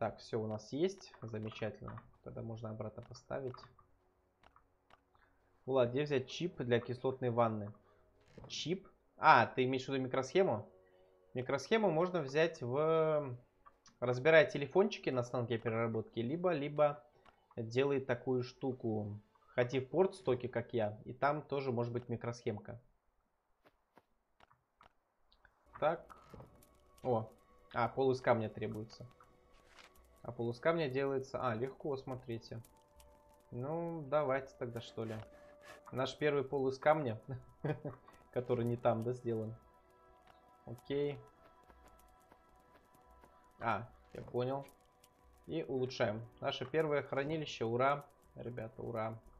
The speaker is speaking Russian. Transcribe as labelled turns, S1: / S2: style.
S1: Так, все у нас есть. Замечательно. Тогда можно обратно поставить. Влад, где взять чип для кислотной ванны? Чип? А, ты имеешь в виду микросхему? Микросхему можно взять в... Разбирая телефончики на станке переработки, либо делай такую штуку. Ходи в порт стоки, как я, и там тоже может быть микросхемка. Так. О. А, пол из камня требуется. А пол из камня делается... А, легко, смотрите. Ну, давайте тогда, что ли. Наш первый пол из камня, который не там, да, сделан. Окей. А, я понял. И улучшаем. Наше первое хранилище. Ура. Ребята, ура.